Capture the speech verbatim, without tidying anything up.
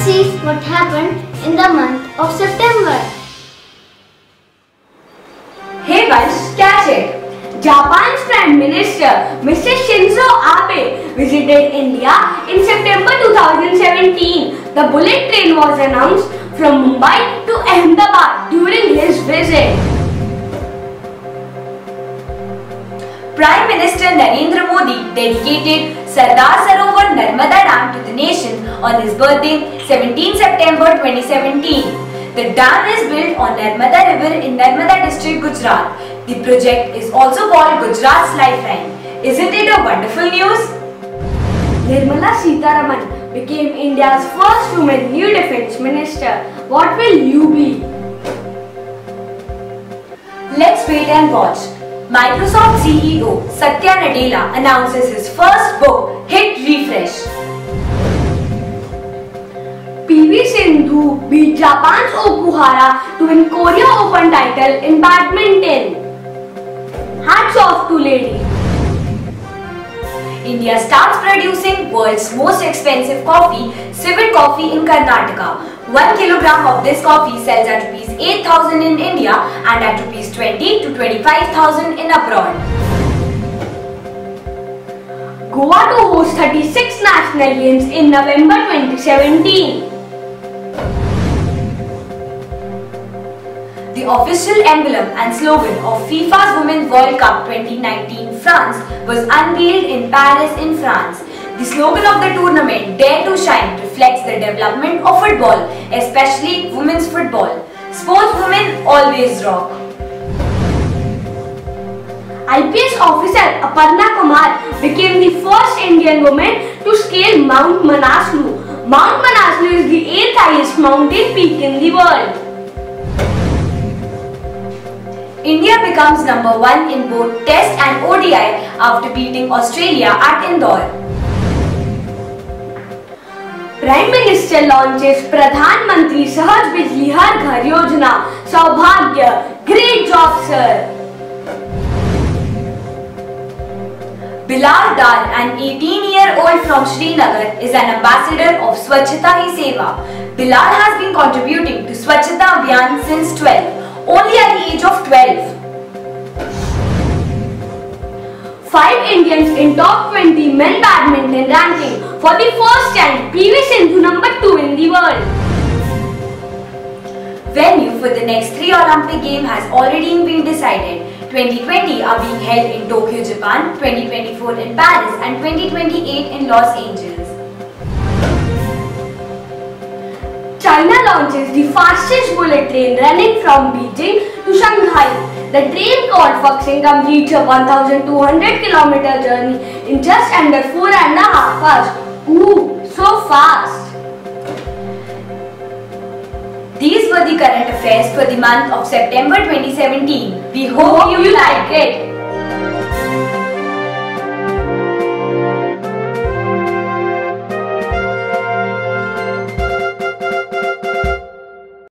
Let's see what happened in the month of September. Hey guys, catch it! Japan's Prime Minister Mister Shinzo Abe visited India in September two thousand seventeen. The bullet train was announced from Mumbai to Ahmedabad during his visit. Prime Minister Narendra Modi dedicated Sardar Sarovar Narmada Dam to the nation on his birthday, seventeenth September twenty seventeen. The dam is built on Nirmala River in Narmada district, Gujarat. The project is also called Gujarat's lifeline. Isn't it a wonderful news? Nirmala Sitharaman became India's first woman new defence minister. What will you be? Let's wait and watch. Microsoft C E O Satya Nadella announces his first book, Hit Refresh. P V Sindhu beat Japan's Okuhara to win Korea Open title in badminton. Hats off to lady. India starts producing world's most expensive coffee, Civet Coffee in Karnataka. One kilogram of this coffee sells at rupees eight thousand in India and at rupees twenty to twenty-five thousand in abroad. Goa to host thirty-six national games in November twenty seventeen. The official emblem and slogan of FIFA's Women's World Cup twenty nineteen France was unveiled in Paris in France. The slogan of the tournament, Dare to Shine, reflects the development of football, especially women's football. Sportswomen always rock. I P S officer Aparna Kumar became the first Indian woman to scale Mount Manaslu. Mount Manaslu is the eighth highest mountain peak in the world. India becomes number one in both Test and O D I after beating Australia at Indore. Prime Minister launches Pradhan Mantri Sahaj Bijli Har Ghar Yojana. Saubhagya. Great job, sir. Bilal Dar, an eighteen-year-old from Srinagar, is an ambassador of Swachhata Hi Seva. Bilal has been contributing to Swachhata Abhiyan since twelve. Only at the age of twelve. Five Indians in top twenty men badminton ranking. For the first time, P V Sindhu number two in the world. Venue for the next three Olympic Games has already been decided. twenty twenty are being held in Tokyo, Japan, twenty twenty-four in Paris and twenty twenty-eight in Los Angeles. China launches the fastest bullet train running from Beijing to Shanghai. The train called Fuxing completes a one thousand two hundred kilometer journey in just under four and a half hours. Ooh, so fast! These were the current affairs for the month of September twenty seventeen. We hope you like it.